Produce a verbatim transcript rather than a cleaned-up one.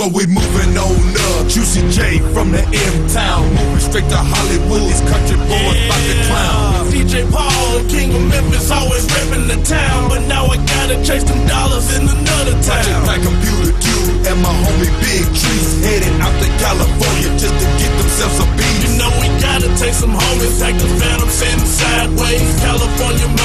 So we moving on up. Juicy J from the M-Town, moving straight to Hollywood. These country boys about to clown. D J Paul, the king of Memphis, always reppin' the town. But now I gotta chase them dollars in another town. Project like Computer Q and my homie Big Trees headed out to California just to get themselves a beat. You know we gotta take some homies, like the Phantom sitting sideways. California